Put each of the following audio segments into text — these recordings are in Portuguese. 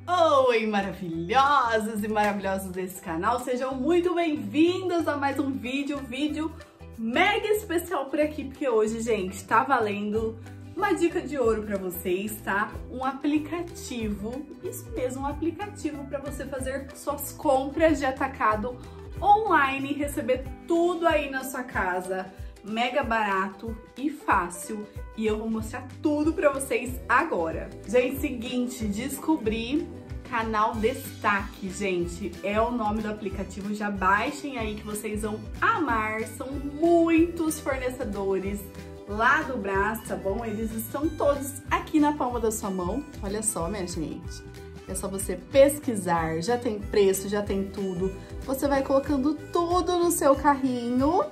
Oi, maravilhosos e maravilhosos desse canal, sejam muito bem-vindos a mais um vídeo mega especial por aqui, porque hoje, gente, tá valendo uma dica de ouro pra vocês, tá? Um aplicativo, isso mesmo, um aplicativo pra você fazer suas compras de atacado online e receber tudo aí na sua casa, mega barato e fácil. E eu vou mostrar tudo pra vocês agora. Gente, seguinte, descobri Canal Destaque, gente, é o nome do aplicativo, já baixem aí que vocês vão amar, são muitos fornecedores lá do Brás, tá bom? Eles estão todos aqui na palma da sua mão, olha só, minha gente. É só você pesquisar, já tem preço, já tem tudo. Você vai colocando tudo no seu carrinho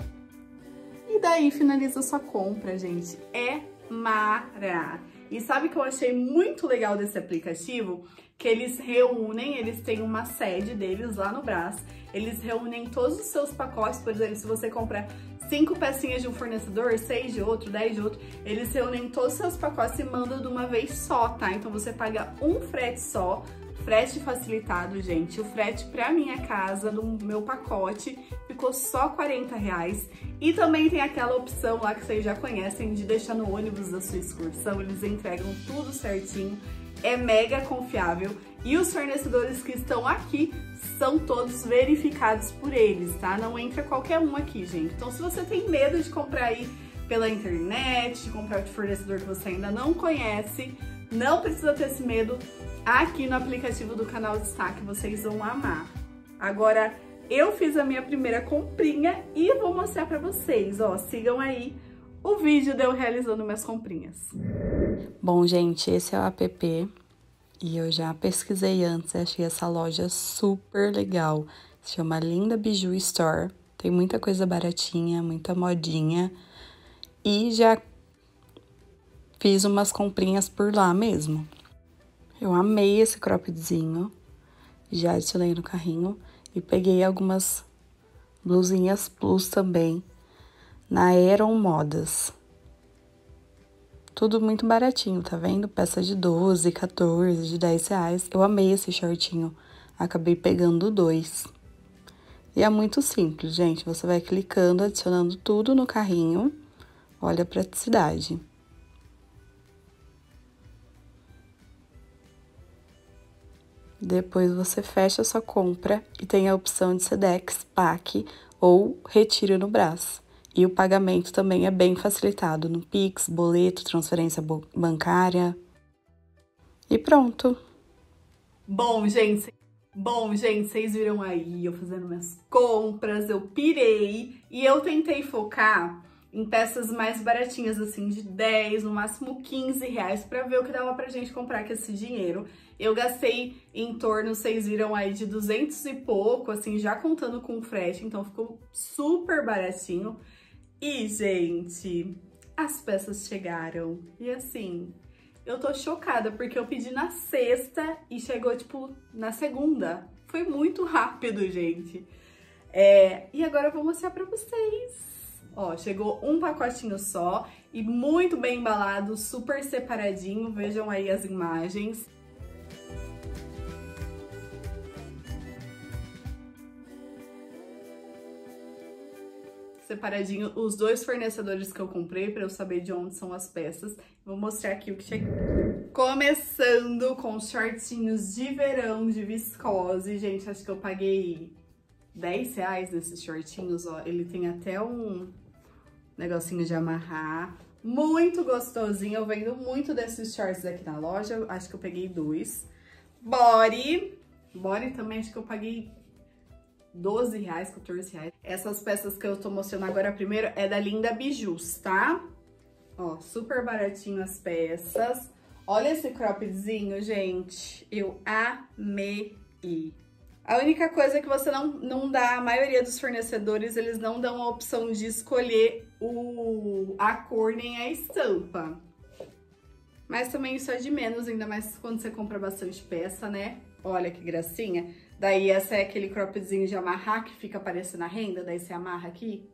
e daí finaliza a sua compra, gente. É mara! E sabe o que eu achei muito legal desse aplicativo? Que eles reúnem, eles têm uma sede deles lá no Brás, eles reúnem todos os seus pacotes, por exemplo, se você comprar 5 pecinhas de um fornecedor, 6 de outro, 10 de outro, eles reúnem todos os seus pacotes e mandam de uma vez só, tá? Então você paga um frete só, frete facilitado, gente. O frete pra minha casa, do meu pacote, ficou só R$40. E também tem aquela opção lá que vocês já conhecem de deixar no ônibus da sua excursão, eles entregam tudo certinho. É mega confiável e os fornecedores que estão aqui são todos verificados por eles, tá? Não entra qualquer um aqui, gente. Então, se você tem medo de comprar aí pela internet, de comprar de fornecedor que você ainda não conhece, não precisa ter esse medo. Aqui no aplicativo do Canal Destaque vocês vão amar. Agora, eu fiz a minha primeira comprinha e vou mostrar pra vocês, ó. Sigam aí o vídeo de eu realizando minhas comprinhas. Bom, gente, esse é o app e eu já pesquisei antes, achei essa loja super legal. Se chama Linda Biju Store, tem muita coisa baratinha, muita modinha e já fiz umas comprinhas por lá mesmo. Eu amei esse croppedzinho, já adicionei no carrinho e peguei algumas blusinhas plus também na Aeron Modas. Tudo muito baratinho, tá vendo? Peça de 12, 14, de R$10. Eu amei esse shortinho. Acabei pegando 2. E é muito simples, gente. Você vai clicando, adicionando tudo no carrinho. Olha a praticidade. Depois você fecha a sua compra e tem a opção de Sedex, PAC ou Retiro no Brás. E o pagamento também é bem facilitado no Pix, boleto, transferência bancária. E pronto. Bom, gente, vocês viram aí eu fazendo minhas compras, eu pirei e eu tentei focar em peças mais baratinhas, assim, de 10, no máximo R$15, pra ver o que dava pra gente comprar com esse dinheiro. Eu gastei em torno, vocês viram aí, de 200 e pouco, assim, já contando com o frete, então ficou super baratinho. E, gente, as peças chegaram. E assim, eu tô chocada, porque eu pedi na sexta e chegou, tipo, na segunda. Foi muito rápido, gente. E agora eu vou mostrar pra vocês. Ó, chegou um pacotinho só e muito bem embalado, super separadinho. Vejam aí as imagens. Separadinho os 2 fornecedores que eu comprei para eu saber de onde são as peças. Vou mostrar aqui o que chegou. Começando com os shortinhos de verão de viscose. Gente, acho que eu paguei R$10 nesses shortinhos, ó. Ele tem até um negocinho de amarrar. Muito gostosinho. Eu vendo muito desses shorts aqui na loja. Acho que eu peguei 2. Body também acho que eu paguei R$12, R$14. Essas peças que eu tô mostrando agora primeiro é da Linda Bijus, tá? Ó, super baratinho as peças. Olha esse croppedzinho, gente. Eu amei. A única coisa é que você não dá, a maioria dos fornecedores, eles não dão a opção de escolher a cor nem a estampa. Mas também isso é de menos, ainda mais quando você compra bastante peça, né? Olha que gracinha. Daí essa é aquele croppedzinho de amarrar que fica parecendo a renda, daí você amarra aqui.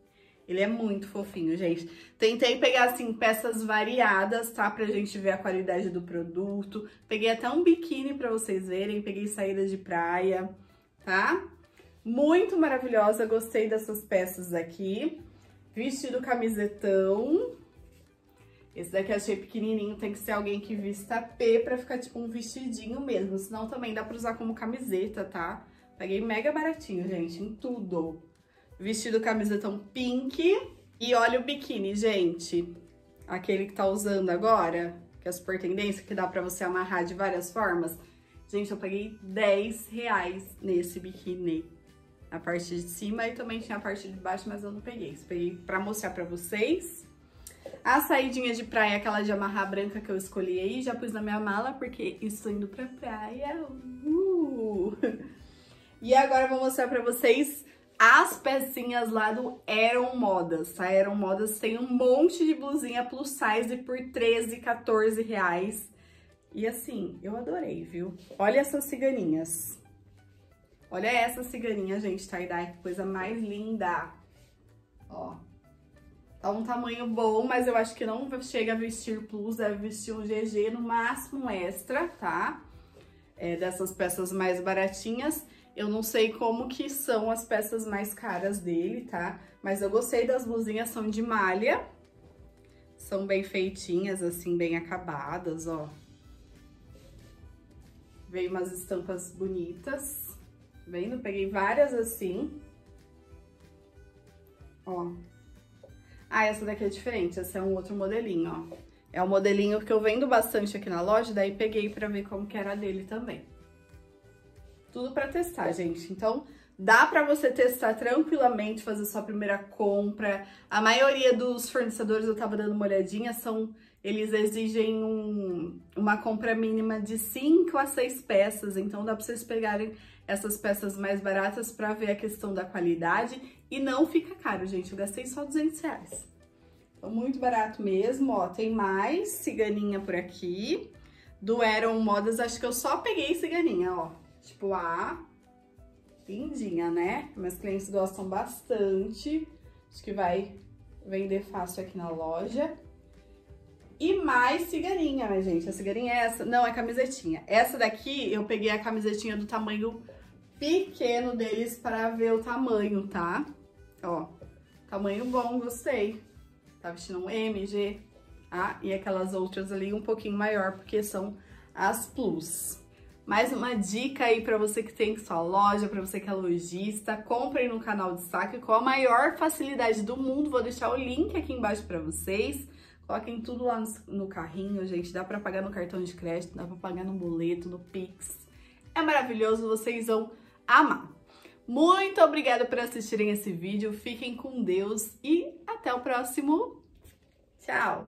Ele é muito fofinho, gente. Tentei pegar, assim, peças variadas, tá? Pra gente ver a qualidade do produto. Peguei até um biquíni pra vocês verem. Peguei saída de praia, tá? Muito maravilhosa, gostei dessas peças aqui. Vestido camisetão. Esse daqui eu achei pequenininho, tem que ser alguém que vista P pra ficar tipo um vestidinho mesmo. Senão também dá pra usar como camiseta, tá? Peguei mega baratinho, gente, em tudo. Vestido camisetão pink. E olha o biquíni, gente. Aquele que tá usando agora, que é super tendência, que dá pra você amarrar de várias formas. Gente, eu paguei R$10 nesse biquíni. A parte de cima e também tinha a parte de baixo, mas eu não peguei. Peguei pra mostrar pra vocês. A saidinha de praia, aquela de amarrar branca que eu escolhi aí, já pus na minha mala, porque estou indo pra praia. E agora eu vou mostrar pra vocês as pecinhas lá do Aeron Modas, tá? Aeron Modas tem um monte de blusinha plus size por R$13, R$14. E assim, eu adorei, viu? Olha essas ciganinhas. Olha essa ciganinha, gente, tie-dye, que coisa mais linda. Ó, tá um tamanho bom, mas eu acho que não chega a vestir plus, deve vestir um GG, no máximo um extra, tá? Dessas peças mais baratinhas. Eu não sei como que são as peças mais caras dele, tá? Mas eu gostei das blusinhas, são de malha. São bem feitinhas, assim, bem acabadas, ó. Veio umas estampas bonitas. Vendo? Peguei várias assim. Ó. Ah, essa daqui é diferente. Esse é um outro modelinho, ó. É o modelinho que eu vendo bastante aqui na loja, daí peguei pra ver como que era dele também. Tudo pra testar, gente. Então, dá pra você testar tranquilamente, fazer sua primeira compra. A maioria dos fornecedores, eu tava dando uma olhadinha, eles exigem uma compra mínima de 5 a 6 peças. Então, dá pra vocês pegarem essas peças mais baratas pra ver a questão da qualidade. E não fica caro, gente. Eu gastei só R$200. Então, muito barato mesmo, ó. Tem mais ciganinha por aqui. Do Aeron Modas, acho que eu só peguei ciganinha, ó. Tipo a lindinha, né? Meus clientes gostam bastante. Acho que vai vender fácil aqui na loja. E mais ciganinha, né, gente? A ciganinha é essa? Não, é camisetinha. Essa daqui, eu peguei a camisetinha do tamanho pequeno deles para ver o tamanho, tá? Ó, tamanho bom, gostei. Tá vestindo um MG, tá? E aquelas outras ali um pouquinho maior, porque são as plus. Mais uma dica aí para você que tem sua loja, para você que é lojista, comprem no canal Destaque com a maior facilidade do mundo. Vou deixar o link aqui embaixo para vocês. Coloquem tudo lá no carrinho, gente. Dá para pagar no cartão de crédito, dá para pagar no boleto, no Pix. É maravilhoso, vocês vão amar. Muito obrigada por assistirem esse vídeo. Fiquem com Deus e até o próximo. Tchau!